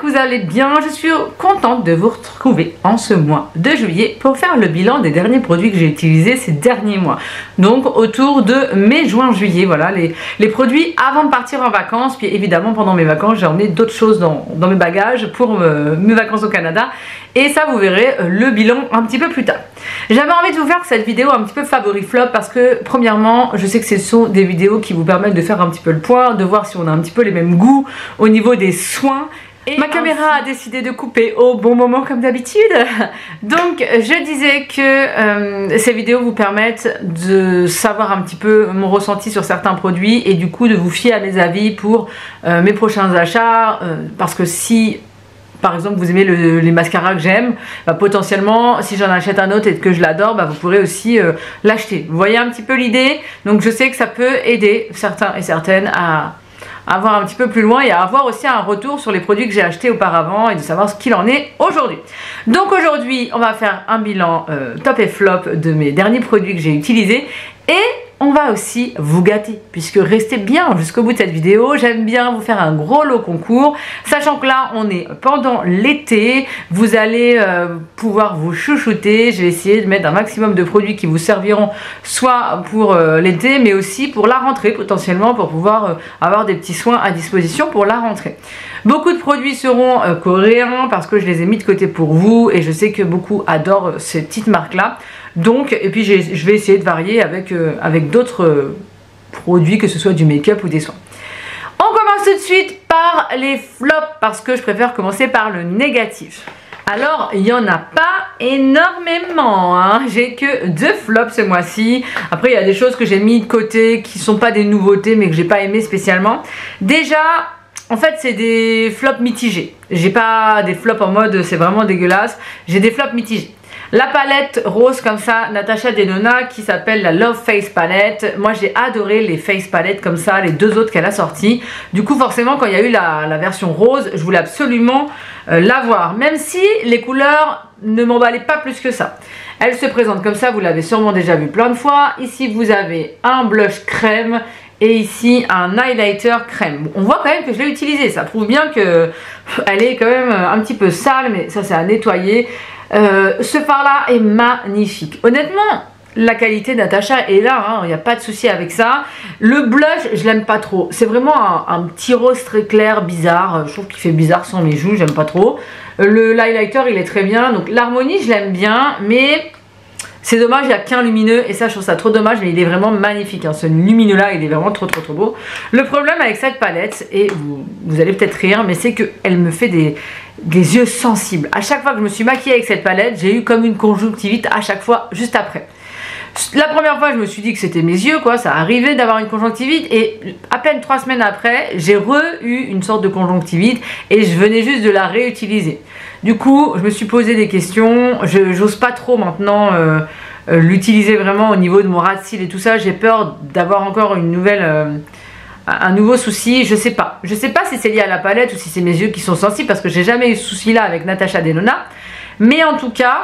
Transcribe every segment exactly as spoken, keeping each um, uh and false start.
vous allez bien. Je suis contente de vous retrouver en ce mois de juillet pour faire le bilan des derniers produits que j'ai utilisés ces derniers mois. Donc autour de mai, juin, juillet, voilà les, les produits avant de partir en vacances. Puis évidemment pendant mes vacances j'ai emmené d'autres choses dans, dans mes bagages pour euh, mes vacances au Canada. Et ça vous verrez le bilan un petit peu plus tard. J'avais envie de vous faire cette vidéo un petit peu favori flop parce que premièrement je sais que ce sont des vidéos qui vous permettent de faire un petit peu le point, de voir si on a un petit peu les mêmes goûts au niveau des soins. Et ma caméra a décidé de couper au bon moment comme d'habitude. Donc je disais que euh, ces vidéos vous permettent de savoir un petit peu mon ressenti sur certains produits et du coup de vous fier à mes avis pour euh, mes prochains achats. Euh, parce que si par exemple vous aimez le, les mascaras que j'aime, bah, potentiellement si j'en achète un autre et que je l'adore, bah, vous pourrez aussi euh, l'acheter. Vous voyez un petit peu l'idée? Donc je sais que ça peut aider certains et certaines à avoir un petit peu plus loin et à avoir aussi un retour sur les produits que j'ai achetés auparavant et de savoir ce qu'il en est aujourd'hui. Donc aujourd'hui on va faire un bilan euh, top et flop de mes derniers produits que j'ai utilisés et on va aussi vous gâter puisque restez bien jusqu'au bout de cette vidéo. J'aime bien vous faire un gros lot concours, sachant que là on est pendant l'été, vous allez euh, pouvoir vous chouchouter. Je vais essayer de mettre un maximum de produits qui vous serviront soit pour euh, l'été mais aussi pour la rentrée potentiellement, pour pouvoir euh, avoir des petits soins à disposition pour la rentrée. Beaucoup de produits seront euh, coréens parce que je les ai mis de côté pour vous et je sais que beaucoup adorent euh, ces petites marques là. Donc, et puis je vais essayer de varier avec, euh, avec d'autres euh, produits, que ce soit du make-up ou des soins. On commence tout de suite par les flops parce que je préfère commencer par le négatif. Alors, il n'y en a pas énormément, hein. J'ai que deux flops ce mois-ci. Après, il y a des choses que j'ai mis de côté qui ne sont pas des nouveautés mais que j'ai pas aimé spécialement. Déjà, en fait, c'est des flops mitigés. J'ai pas des flops en mode c'est vraiment dégueulasse. J'ai des flops mitigés. La palette rose comme ça, Natasha Denona, qui s'appelle la Love Face Palette. Moi j'ai adoré les Face Palettes comme ça, les deux autres qu'elle a sorties. Du coup forcément quand il y a eu la, la version rose, je voulais absolument euh, l'avoir. Même si les couleurs ne m'emballaient pas plus que ça. Elle se présente comme ça, vous l'avez sûrement déjà vu plein de fois. Ici vous avez un blush crème et ici un highlighter crème. On voit quand même que je l'ai utilisé, ça prouve bien que elle est quand même un petit peu sale, mais ça c'est à nettoyer. Euh, ce fard là est magnifique. Honnêtement, la qualité de Natasha est là, il n'y a pas de souci avec ça. Le blush, je l'aime pas trop. C'est vraiment un, un petit rose très clair, bizarre. Je trouve qu'il fait bizarre sans mes joues, j'aime pas trop. Le highlighter, il est très bien. Donc l'harmonie, je l'aime bien, mais c'est dommage, il n'y a qu'un lumineux et ça je trouve ça trop dommage, mais il est vraiment magnifique, hein. Ce lumineux là il est vraiment trop trop trop beau. Le problème avec cette palette, et vous, vous allez peut-être rire, mais c'est qu'elle me fait des, des yeux sensibles. À chaque fois que je me suis maquillée avec cette palette, j'ai eu comme une conjonctivite à chaque fois juste après. La première fois je me suis dit que c'était mes yeux quoi, ça arrivait d'avoir une conjonctivite et à peine trois semaines après j'ai re-eu une sorte de conjonctivite et je venais juste de la réutiliser. Du coup je me suis posé des questions, je j'ose pas trop maintenant euh, euh, l'utiliser vraiment au niveau de mon ras de cils et tout ça, j'ai peur d'avoir encore une nouvelle... Euh, un nouveau souci, je sais pas. Je sais pas si c'est lié à la palette ou si c'est mes yeux qui sont sensibles parce que j'ai jamais eu ce souci là avec Natasha Denona. Mais en tout cas...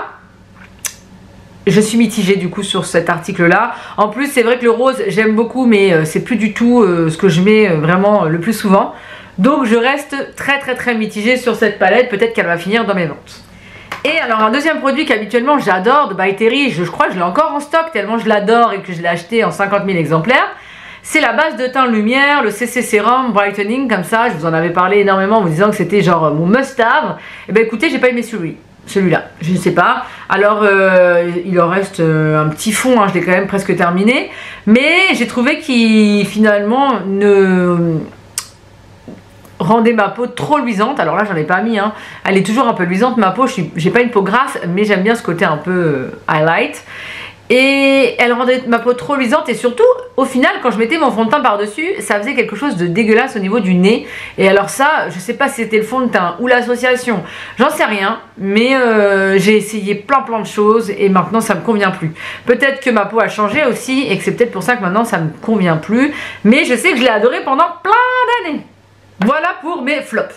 je suis mitigée du coup sur cet article là. En plus c'est vrai que le rose j'aime beaucoup mais euh, c'est plus du tout euh, ce que je mets euh, vraiment euh, le plus souvent. Donc je reste très très très mitigée sur cette palette. Peut-être qu'elle va finir dans mes ventes. Et alors un deuxième produit qu'habituellement j'adore de By Terry, je, je crois que je l'ai encore en stock tellement je l'adore et que je l'ai acheté en cinquante mille exemplaires. C'est la base de teint lumière, le C C Serum Brightening comme ça. Je vous en avais parlé énormément en vous disant que c'était genre mon must-have. Et ben écoutez, j'ai pas aimé celui celui-là, je ne sais pas. Alors euh, il en reste euh, un petit fond, hein, je l'ai quand même presque terminé. Mais j'ai trouvé qu'il finalement ne rendait ma peau trop luisante. Alors là j'en ai pas mis, hein. Elle est toujours un peu luisante ma peau, je j'ai pas une peau grasse mais j'aime bien ce côté un peu euh, highlight. Et elle rendait ma peau trop luisante et surtout au final quand je mettais mon fond de teint par dessus ça faisait quelque chose de dégueulasse au niveau du nez. Et alors ça je sais pas si c'était le fond de teint ou l'association, j'en sais rien, mais euh, j'ai essayé plein plein de choses et maintenant ça me convient plus. Peut-être que ma peau a changé aussi et que c'est peut-être pour ça que maintenant ça me convient plus, mais je sais que je l'ai adoré pendant plein d'années. Voilà pour mes flops.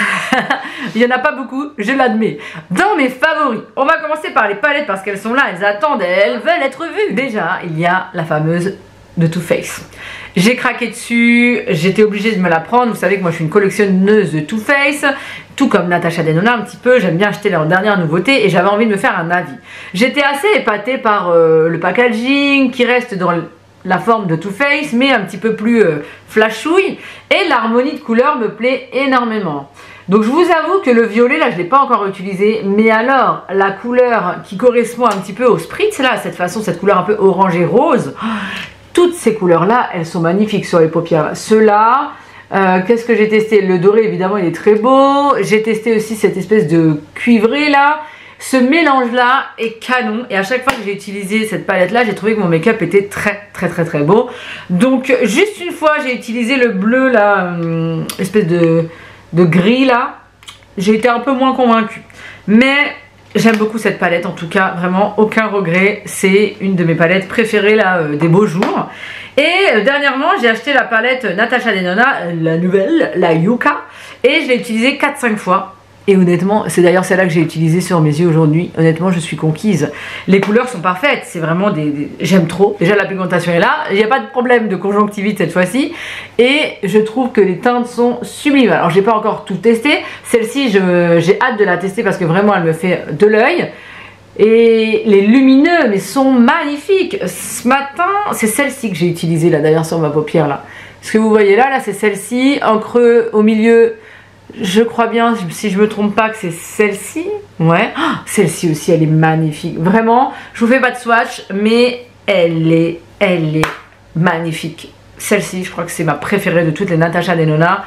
Il n'y en a pas beaucoup, je l'admets. Dans mes favoris, on va commencer par les palettes parce qu'elles sont là, elles attendent, elles veulent être vues. Déjà, il y a la fameuse de Too Faced. J'ai craqué dessus, j'étais obligée de me la prendre. Vous savez que moi je suis une collectionneuse de Too Faced, tout comme Natasha Denona un petit peu. J'aime bien acheter leurs dernières nouveautés et j'avais envie de me faire un avis. J'étais assez épatée par euh, le packaging qui reste dans le la forme de Too Faced mais un petit peu plus euh, flashouille, et l'harmonie de couleurs me plaît énormément. Donc je vous avoue que le violet là je ne l'ai pas encore utilisé, mais alors la couleur qui correspond un petit peu au spritz là, cette façon, cette couleur un peu orangé rose, toutes ces couleurs là elles sont magnifiques sur les paupières. Ceux-là, euh, qu'est-ce que j'ai testé? Le doré évidemment il est très beau, j'ai testé aussi cette espèce de cuivré là. Ce mélange là est canon, et à chaque fois que j'ai utilisé cette palette là j'ai trouvé que mon make-up était très très très très beau. Donc juste une fois j'ai utilisé le bleu là, euh, espèce de, de gris là, j'ai été un peu moins convaincue, mais j'aime beaucoup cette palette en tout cas, vraiment aucun regret, c'est une de mes palettes préférées là euh, des beaux jours. Et euh, dernièrement j'ai acheté la palette Natasha Denona, la nouvelle, la Yuka, et je l'ai utilisée quatre cinq fois. Et honnêtement, c'est d'ailleurs celle-là que j'ai utilisée sur mes yeux aujourd'hui. Honnêtement, je suis conquise. Les couleurs sont parfaites. C'est vraiment des... des... J'aime trop. Déjà, la pigmentation est là. Il n'y a pas de problème de conjonctivite cette fois-ci. Et je trouve que les teintes sont sublimes. Alors, j'ai pas encore tout testé. Celle-ci, je... j'ai hâte de la tester parce que vraiment, elle me fait de l'œil. Et les lumineux, mais sont magnifiques. Ce matin, c'est celle-ci que j'ai utilisée là, d'ailleurs, sur ma paupière là. Ce que vous voyez là, là, c'est celle-ci. En creux, au milieu... Je crois bien, si je me trompe pas, que c'est celle-ci. Ouais, oh, celle-ci aussi, elle est magnifique. Vraiment, je vous fais pas de swatch, mais elle est, elle est magnifique. Celle-ci, je crois que c'est ma préférée de toutes les Natasha Denona.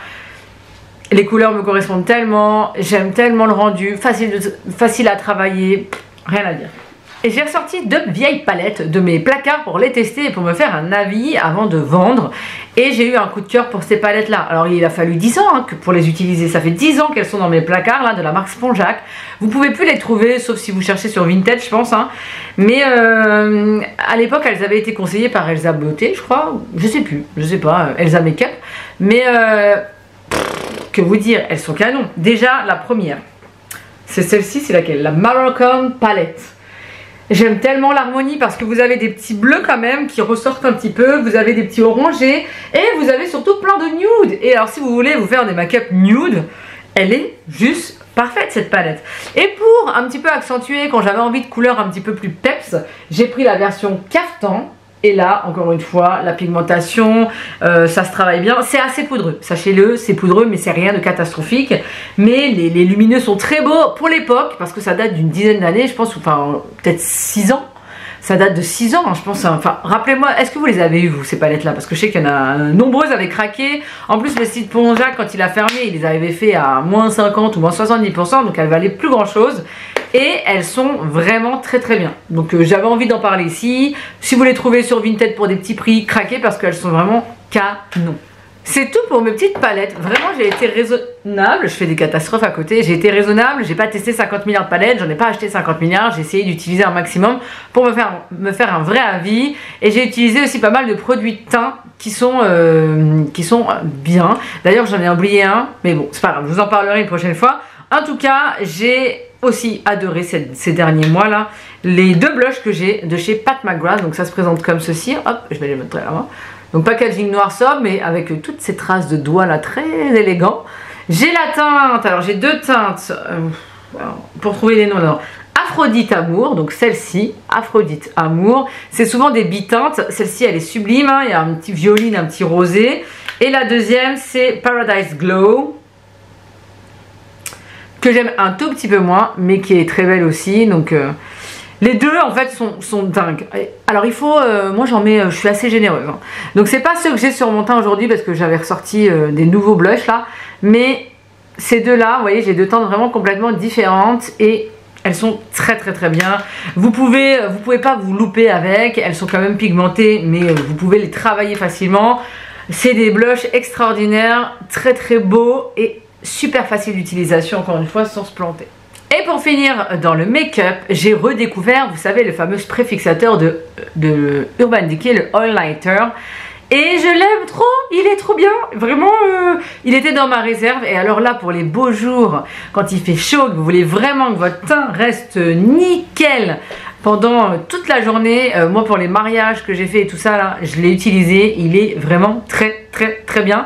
Les couleurs me correspondent tellement, j'aime tellement le rendu, facile, de, facile à travailler, rien à dire. Et j'ai ressorti deux vieilles palettes de mes placards pour les tester et pour me faire un avis avant de vendre. Et j'ai eu un coup de cœur pour ces palettes là. Alors il a fallu dix ans hein, pour les utiliser. Ça fait dix ans qu'elles sont dans mes placards là, de la marque Spongeac. Vous pouvez plus les trouver sauf si vous cherchez sur Vinted je pense. Hein. Mais euh, à l'époque elles avaient été conseillées par Elsa Beauté je crois. Je sais plus, je sais pas, Elsa Makeup. Mais euh, que vous dire, elles sont canon. Déjà la première. C'est celle-ci, c'est laquelle? La Moroccan Palette. J'aime tellement l'harmonie parce que vous avez des petits bleus quand même qui ressortent un petit peu, vous avez des petits orangés et vous avez surtout plein de nude. Et alors si vous voulez vous faire des make-up nude, elle est juste parfaite cette palette. Et pour un petit peu accentuer, quand j'avais envie de couleurs un petit peu plus peps, j'ai pris la version caftan. Et là, encore une fois, la pigmentation, euh, ça se travaille bien. C'est assez poudreux, sachez-le, c'est poudreux, mais c'est rien de catastrophique. Mais les, les lumineux sont très beaux pour l'époque, parce que ça date d'une dizaine d'années, je pense, enfin, peut-être six ans. Ça date de six ans, hein, je pense. Enfin, rappelez-moi, est-ce que vous les avez eu, vous, ces palettes-là? Parce que je sais qu'il y en a nombreuses avaient craqué. En plus, le site Spongeac, quand il a fermé, il les avait fait à moins cinquante ou moins soixante-dix pour cent, donc elles valaient plus grand-chose. Et elles sont vraiment très très bien. Donc euh, j'avais envie d'en parler ici. Si vous les trouvez sur Vinted pour des petits prix, craquez parce qu'elles sont vraiment canon. C'est tout pour mes petites palettes. Vraiment j'ai été raisonnable. Je fais des catastrophes à côté. J'ai été raisonnable. J'ai pas testé cinquante milliards de palettes. J'en ai pas acheté cinquante milliards. J'ai essayé d'utiliser un maximum pour me faire, me faire un vrai avis. Et j'ai utilisé aussi pas mal de produits de teint qui sont, euh, qui sont bien. D'ailleurs j'en ai oublié un. Mais bon c'est pas grave. Je vous en parlerai une prochaine fois. En tout cas j'ai aussi adoré ces, ces derniers mois là les deux blushs que j'ai de chez Pat McGrath. Donc ça se présente comme ceci, hop je vais les mettre là-bas. Donc packaging noir sobre mais avec toutes ces traces de doigts là très élégant. J'ai la teinte, alors j'ai deux teintes euh, pour trouver les noms. Alors Aphrodite Amour, donc celle-ci Aphrodite Amour, c'est souvent des biteintes. Celle-ci elle est sublime hein. Il y a un petit violine, un petit rosé. Et la deuxième c'est Paradise Glow, que j'aime un tout petit peu moins, mais qui est très belle aussi. Donc euh, les deux en fait sont, sont dingues. Alors il faut, euh, moi j'en mets, euh, je suis assez généreuse. Hein. Donc c'est pas ceux que j'ai sur mon teint aujourd'hui parce que j'avais ressorti euh, des nouveaux blushs là, mais ces deux là, vous voyez, j'ai deux teintes vraiment complètement différentes et elles sont très très très bien. Vous pouvez, vous pouvez pas vous louper avec, elles sont quand même pigmentées, mais euh, vous pouvez les travailler facilement. C'est des blushs extraordinaires, très très beaux et super facile d'utilisation encore une fois sans se planter. Et pour finir dans le make-up, j'ai redécouvert, vous savez, le fameux spray fixateur de, de Urban Decay, le Oil Lighter. Et je l'aime trop, il est trop bien, vraiment, euh, il était dans ma réserve. Et alors là, pour les beaux jours, quand il fait chaud, que vous voulez vraiment que votre teint reste nickel, pendant euh, toute la journée. Euh, moi pour les mariages que j'ai fait et tout ça là, je l'ai utilisé, il est vraiment très très très bien.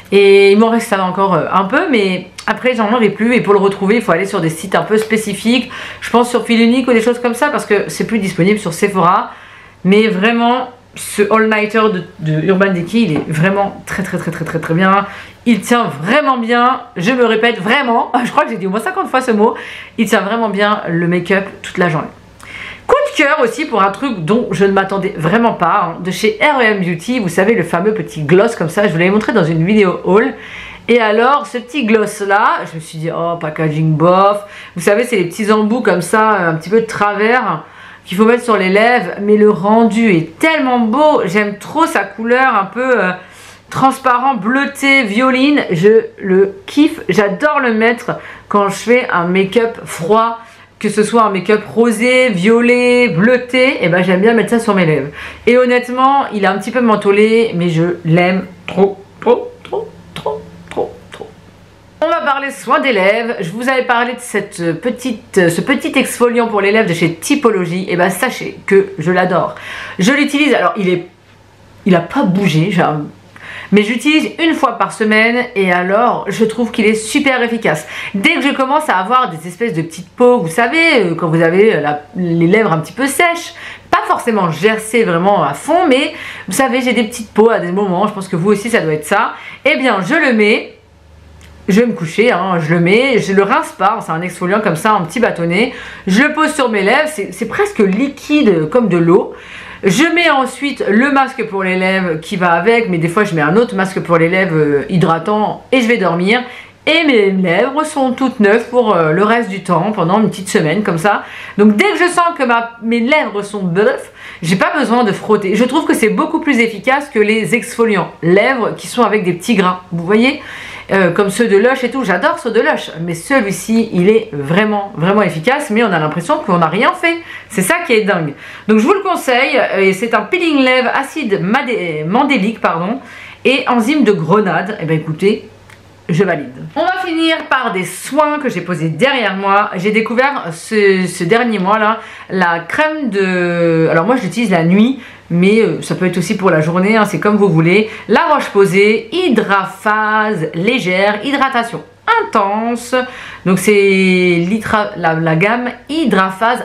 Et il m'en reste encore euh, un peu, mais après j'en aurai plus, et pour le retrouver il faut aller sur des sites un peu spécifiques, je pense sur Fil Unique ou des choses comme ça, parce que c'est plus disponible sur Sephora. Mais vraiment ce all-nighter de, de Urban Decay, il est vraiment très très très très très très bien. Il tient vraiment bien, je me répète vraiment, je crois que j'ai dit au moins cinquante fois ce mot, il tient vraiment bien le make-up toute la journée. Coup de cœur aussi pour un truc dont je ne m'attendais vraiment pas, hein, de chez R E M Beauty, vous savez le fameux petit gloss comme ça, je vous l'avais montré dans une vidéo haul. Et alors ce petit gloss là, je me suis dit oh packaging bof, vous savez c'est les petits embouts comme ça, un petit peu de travers, qu'il faut mettre sur les lèvres, mais le rendu est tellement beau, j'aime trop sa couleur un peu euh, transparent, bleuté, violine, je le kiffe, j'adore le mettre quand je fais un make-up froid, que ce soit un make-up rosé, violet, bleuté, et ben j'aime bien mettre ça sur mes lèvres. Et honnêtement, il est un petit peu mentholé, mais je l'aime trop, trop, trop, trop, trop, trop. On va parler soin des lèvres. Je vous avais parlé de cette petite, ce petit exfoliant pour les lèvres de chez Typologie. Et ben sachez que je l'adore. Je l'utilise. Alors il est, il a pas bougé, genre, mais j'utilise une fois par semaine et alors je trouve qu'il est super efficace. Dès que je commence à avoir des espèces de petites peaux, vous savez, quand vous avez la, les lèvres un petit peu sèches, pas forcément gercées vraiment à fond, mais vous savez, j'ai des petites peaux à des moments, je pense que vous aussi ça doit être ça. Eh bien je le mets. Je vais me coucher, hein, je le mets, je le rince pas, c'est un exfoliant comme ça, un petit bâtonnet. Je le pose sur mes lèvres, c'est presque liquide comme de l'eau. Je mets ensuite le masque pour les lèvres qui va avec, mais des fois je mets un autre masque pour les lèvres euh, hydratant et je vais dormir. Et mes lèvres sont toutes neuves pour euh, le reste du temps, pendant une petite semaine comme ça. Donc dès que je sens que ma, mes lèvres sont bœufs, j'ai pas besoin de frotter. Je trouve que c'est beaucoup plus efficace que les exfoliants lèvres qui sont avec des petits grains. Vous voyez euh, comme ceux de Lush et tout, j'adore ceux de Lush, mais celui-ci il est vraiment vraiment efficace, mais on a l'impression qu'on n'a rien fait. C'est ça qui est dingue. Donc je vous le conseille, et c'est un peeling lèvres acide mandélique pardon, et enzyme de grenade. Et ben écoutez, je valide. On va finir par des soins que j'ai posés derrière moi. J'ai découvert ce, ce dernier mois là la crème de... Alors moi je l'utilise la nuit, mais ça peut être aussi pour la journée, hein, c'est comme vous voulez. La Roche-Posay Hydraphase légère, hydratation intense. Donc c'est la, la gamme Hydraphase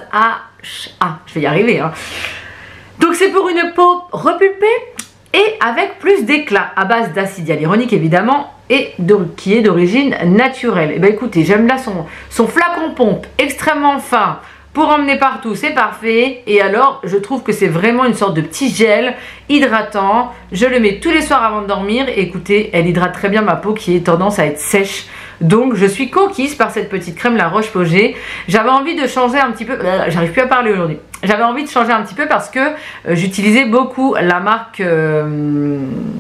H A. Je vais y arriver. Hein. Donc c'est pour une peau repulpée et avec plus d'éclat, à base d'acide hyaluronique évidemment, et de, qui est d'origine naturelle. Et ben écoutez, j'aime là son, son flacon pompe extrêmement fin pour emmener partout, c'est parfait. Et alors je trouve que c'est vraiment une sorte de petit gel hydratant. Je le mets tous les soirs avant de dormir et écoutez, elle hydrate très bien ma peau qui est tendance à être sèche. Donc je suis conquise par cette petite crème La Roche-Posay. J'avais envie de changer un petit peu, j'arrive plus à parler aujourd'hui. J'avais envie de changer un petit peu parce que euh, j'utilisais beaucoup la marque euh,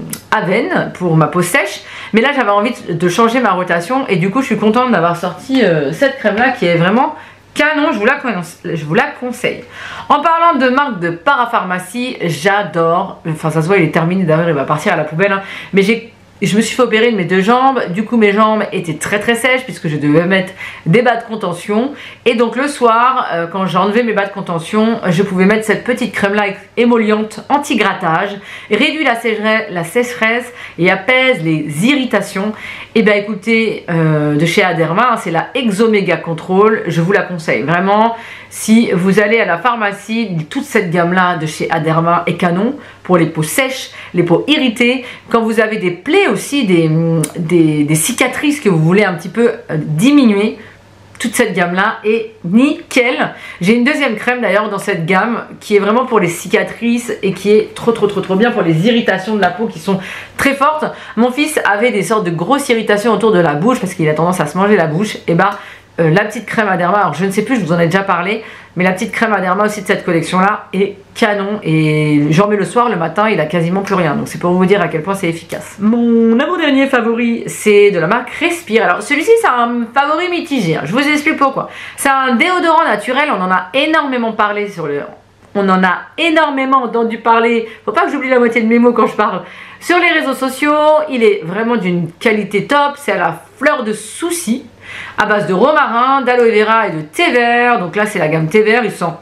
Aven pour ma peau sèche. Mais là j'avais envie de changer ma rotation et du coup je suis contente d'avoir sorti euh, cette crème là qui est vraiment canon, je vous, la, je vous la conseille. En parlant de marque de parapharmacie, j'adore, enfin ça se voit il est terminé d'ailleurs, il va partir à la poubelle, hein, mais j'ai je me suis fait opérer de mes deux jambes, du coup mes jambes étaient très très sèches puisque je devais mettre des bas de contention. Et donc le soir, euh, quand j'ai enlevé mes bas de contention, je pouvais mettre cette petite crème là émolliente anti-grattage, réduit la sécheresse, la sécheresse et apaise les irritations. Et bien écoutez, euh, de chez Aderma, hein, c'est la Exomega Control, je vous la conseille vraiment. Si vous allez à la pharmacie, toute cette gamme là de chez Aderma est canon pour les peaux sèches, les peaux irritées, quand vous avez des plaies aussi, des, des, des cicatrices que vous voulez un petit peu diminuer, toute cette gamme là est nickel. J'ai une deuxième crème d'ailleurs dans cette gamme qui est vraiment pour les cicatrices et qui est trop trop trop trop bien pour les irritations de la peau qui sont très fortes. Mon fils avait des sortes de grosses irritations autour de la bouche parce qu'il a tendance à se manger la bouche. Et bah euh, la petite crème Aderma, alors je ne sais plus, je vous en ai déjà parlé, mais la petite crème Aderma aussi de cette collection là est canon et j'en mets le soir, le matin il a quasiment plus rien, donc c'est pour vous dire à quel point c'est efficace. Mon avant-dernier favori c'est de la marque Respire. Alors celui-ci c'est un favori mitigé, hein. Je vous explique pourquoi. C'est un déodorant naturel, on en a énormément parlé sur le... On en a énormément entendu parler, faut pas que j'oublie la moitié de mes mots quand je parle, sur les réseaux sociaux. Il est vraiment d'une qualité top, c'est à la fleur de souci, à base de romarin, d'aloe vera et de thé vert. Donc là c'est la gamme thé vert, il sent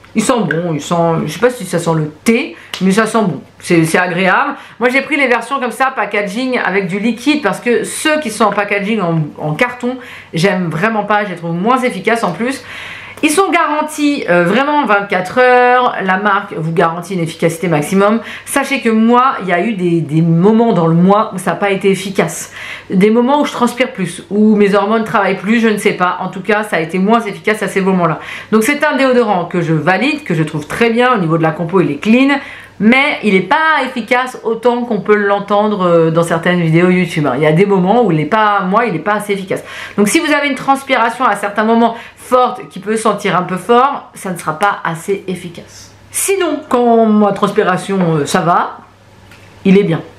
Il sent bon, il sent, je sais pas si ça sent le thé, mais ça sent bon, c'est agréable. Moi j'ai pris les versions comme ça, packaging avec du liquide, parce que ceux qui sont en packaging en, en carton, j'aime vraiment pas, je les trouve moins efficaces en plus. Ils sont garantis euh, vraiment vingt-quatre heures, la marque vous garantit une efficacité maximum. Sachez que moi, il y a eu des, des moments dans le mois où ça n'a pas été efficace. Des moments où je transpire plus, où mes hormones travaillent plus, je ne sais pas. En tout cas, ça a été moins efficace à ces moments-là. Donc c'est un déodorant que je valide, que je trouve très bien. Au niveau de la compo, il est clean. Mais il n'est pas efficace autant qu'on peut l'entendre dans certaines vidéos YouTube. Il y a des moments où il n'est pas, moi, il n'est pas assez efficace. Donc si vous avez une transpiration à certains moments forte qui peut sentir un peu fort, ça ne sera pas assez efficace. Sinon, quand ma transpiration, ça va, il est bien.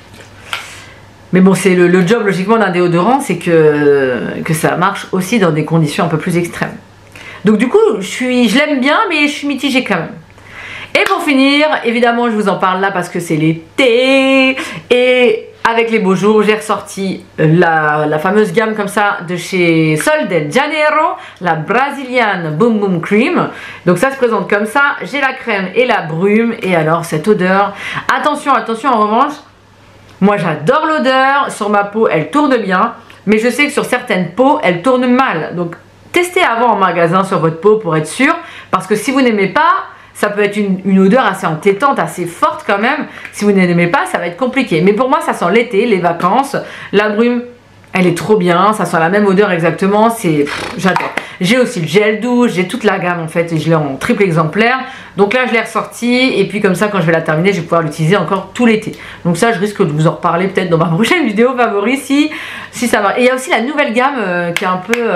Mais bon, c'est le, le job logiquement d'un déodorant, c'est que, que ça marche aussi dans des conditions un peu plus extrêmes. Donc du coup, je, suis, je l'aime bien, mais je suis mitigée quand même. Et pour finir, évidemment, je vous en parle là parce que c'est l'été. Et avec les beaux jours, j'ai ressorti la, la fameuse gamme comme ça de chez Sol de Janeiro, la Brazilian Boom Boom Cream. Donc ça se présente comme ça. J'ai la crème et la brume. Et alors, cette odeur. Attention, attention, en revanche, moi j'adore l'odeur. Sur ma peau, elle tourne bien. Mais je sais que sur certaines peaux, elle tourne mal. Donc, testez avant en magasin sur votre peau pour être sûr. Parce que si vous n'aimez pas, ça peut être une, une odeur assez entêtante, assez forte quand même. Si vous n'aimez pas, ça va être compliqué. Mais pour moi, ça sent l'été, les vacances. La brume, elle est trop bien. Ça sent la même odeur exactement. C'est, j'adore. J'ai aussi le gel douche. J'ai toute la gamme en fait. Et je l'ai en triple exemplaire. Donc là, je l'ai ressorti. Et puis comme ça, quand je vais la terminer, je vais pouvoir l'utiliser encore tout l'été. Donc ça, je risque de vous en reparler peut-être dans ma prochaine vidéo favori si, si ça va. Et il y a aussi la nouvelle gamme euh, qui est un peu euh,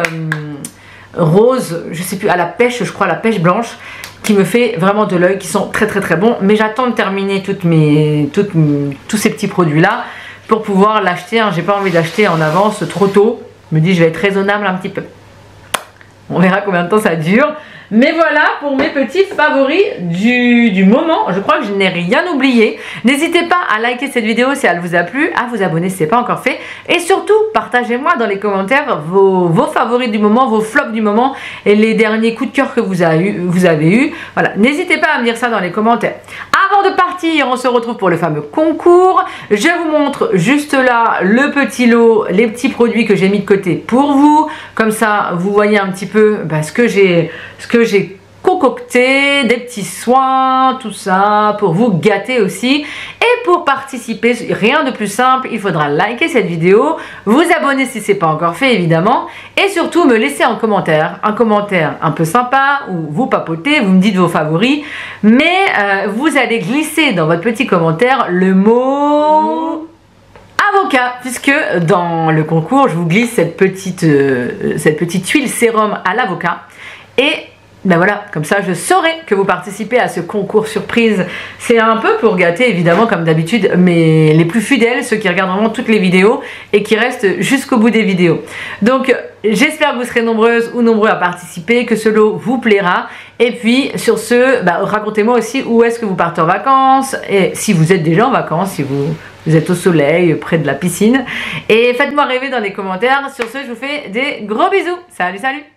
rose. Je sais plus, à la pêche, je crois, à la pêche blanche, qui me fait vraiment de l'œil, qui sont très très très bons. Mais j'attends de terminer toutes mes, toutes, tous ces petits produits là pour pouvoir l'acheter. Hein. J'ai pas envie d'acheter en avance trop tôt. Je me dis je vais être raisonnable un petit peu. On verra combien de temps ça dure. Mais voilà pour mes petits favoris du, du moment. Je crois que je n'ai rien oublié. N'hésitez pas à liker cette vidéo si elle vous a plu, à vous abonner si ce n'est pas encore fait. Et surtout, partagez-moi dans les commentaires vos, vos favoris du moment, vos flops du moment et les derniers coups de cœur que vous avez eu. Vous avez eu. Voilà, n'hésitez pas à me dire ça dans les commentaires. Avant de partir, on se retrouve pour le fameux concours. Je vous montre juste là le petit lot, les petits produits que j'ai mis de côté pour vous. Comme ça, vous voyez un petit peu bah, ce que j'ai... ce que j'ai concocté, des petits soins, tout ça, pour vous gâter aussi. Et pour participer, rien de plus simple, il faudra liker cette vidéo, vous abonner si ce n'est pas encore fait évidemment, et surtout me laisser en commentaire, un commentaire un peu sympa, où vous papotez, vous me dites vos favoris, mais euh, vous allez glisser dans votre petit commentaire le mot... avocat, puisque dans le concours, je vous glisse cette petite, euh, cette petite huile sérum à l'avocat. Et ben voilà, comme ça je saurai que vous participez à ce concours surprise. C'est un peu pour gâter évidemment comme d'habitude mais les plus fidèles, ceux qui regardent vraiment toutes les vidéos et qui restent jusqu'au bout des vidéos. Donc j'espère que vous serez nombreuses ou nombreux à participer, que ce lot vous plaira. Et puis sur ce, ben, racontez-moi aussi où est-ce que vous partez en vacances et si vous êtes déjà en vacances, si vous... vous êtes au soleil, près de la piscine. Et faites-moi rêver dans les commentaires. Sur ce, je vous fais des gros bisous. Salut, salut!